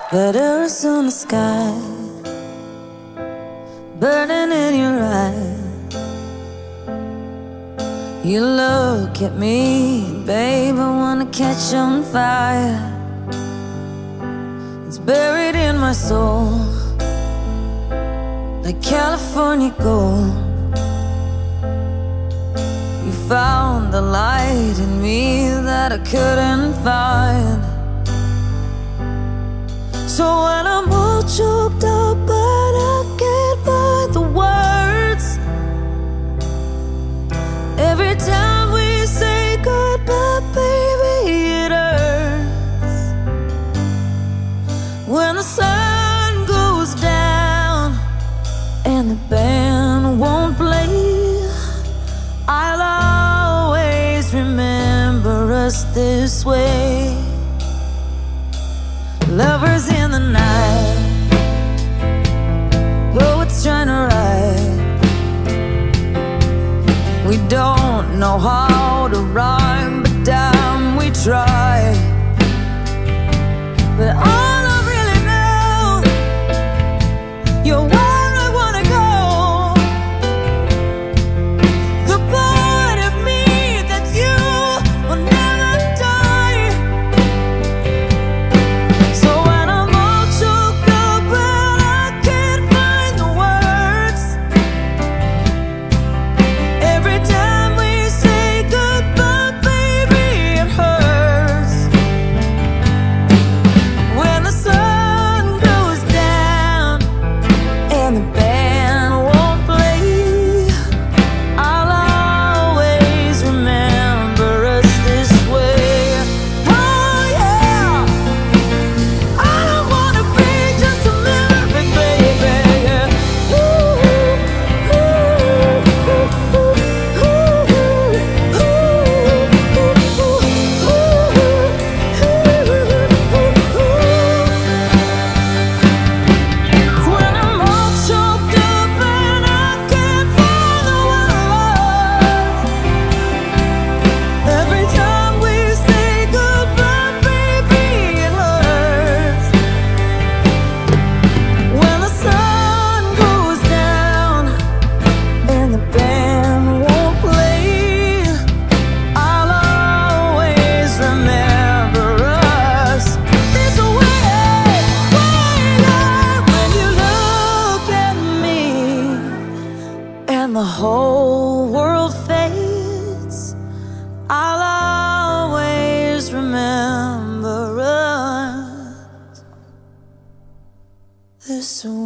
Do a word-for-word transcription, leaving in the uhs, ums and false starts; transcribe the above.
Letters on the sky, burning in your eyes. You look at me, babe, I wanna catch on fire. It's buried in my soul, like California gold. You found the light in me that I couldn't find. So when I'm all choked up but I can't find the words, every time we say goodbye, baby, it hurts. When the sun goes down and the band won't play, I'll always remember us this way. Lovers in the night, poets trying to write. We don't know how to rhyme, but damn, we try. But all I really know, you're where I wanna go. The part of me that's you will never die. So when I'm all choked up but I can't find the words, every time we say goodbye, baby, it hurts. When the sun goes down and the band won't play, I'll always remember us this way. Oh yeah, I don't wanna be just a memory, baby. Yeah. Ooh, ooh, ooh, ooh, ooh, ooh, When I'm all choked up and I can't find the words, every time we say goodbye, baby, it hurts. When the sun goes down and the band won't play, I'll always remember us this way. When you look at me and the whole world fades, I'll always remember us this way.